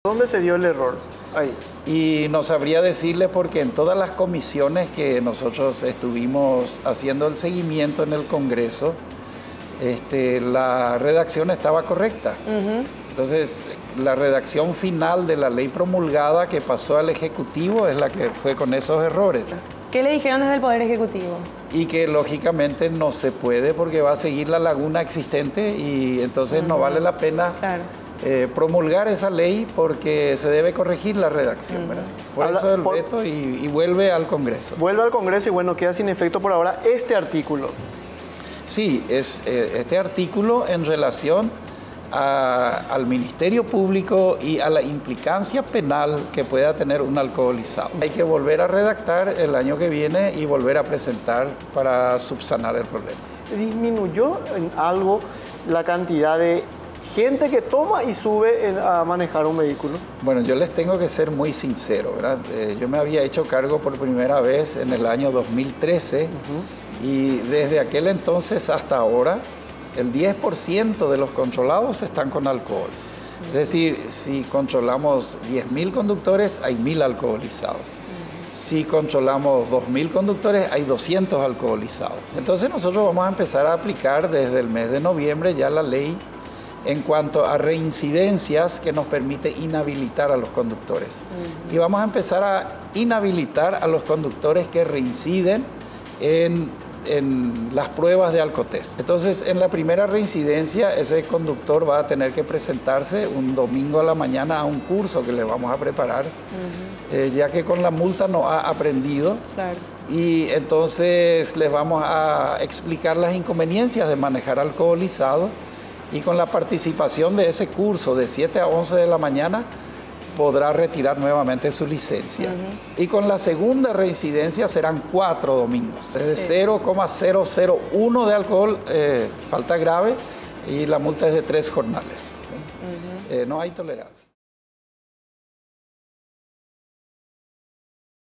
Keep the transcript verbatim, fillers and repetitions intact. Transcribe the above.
¿Dónde se dio el error? Ahí. Y no sabría decirle porque en todas las comisiones que nosotros estuvimos haciendo el seguimiento en el Congreso, este, la redacción estaba correcta. Uh-huh. Entonces, la redacción final de la ley promulgada que pasó al Ejecutivo es la que fue con esos errores. ¿Qué le dijeron desde el Poder Ejecutivo? Y que lógicamente no se puede porque va a seguir la laguna existente y entonces uh-huh. no vale la pena claro. eh, promulgar esa ley porque se debe corregir la redacción, uh-huh. ¿verdad? Por Habla, eso el por... veto y, y vuelve al Congreso. Vuelve al Congreso y bueno, queda sin efecto por ahora este artículo. Sí, es eh, este artículo en relación a, al Ministerio Público y a la implicancia penal que pueda tener un alcoholizado. Hay que volver a redactar el año que viene y volver a presentar para subsanar el problema. ¿Disminuyó en algo la cantidad de gente que toma y sube en, a manejar un vehículo? Bueno, yo les tengo que ser muy sincero, ¿verdad? Eh, yo me había hecho cargo por primera vez en el año dos mil trece uh-huh. y desde aquel entonces hasta ahora el diez por ciento de los controlados están con alcohol. Uh-huh. Es decir, si controlamos diez mil conductores, hay mil alcoholizados. Uh-huh. Si controlamos dos mil conductores, hay doscientos alcoholizados. Entonces nosotros vamos a empezar a aplicar desde el mes de noviembre ya la ley en cuanto a reincidencias que nos permite inhabilitar a los conductores. Uh-huh. Y vamos a empezar a inhabilitar a los conductores que reinciden en, en las pruebas de alcotest. Entonces, en la primera reincidencia, ese conductor va a tener que presentarse un domingo a la mañana a un curso que le vamos a preparar, uh-huh. eh, ya que con la multa no ha aprendido. Claro. Y entonces les vamos a explicar las inconveniencias de manejar alcoholizado. Y con la participación de ese curso de siete a once de la mañana podrá retirar nuevamente su licencia. Uh-huh. Y con la segunda reincidencia serán cuatro domingos. Es de sí. cero coma cero cero uno de alcohol, eh, falta grave, y la multa es de tres jornales. Uh-huh. eh, no hay tolerancia.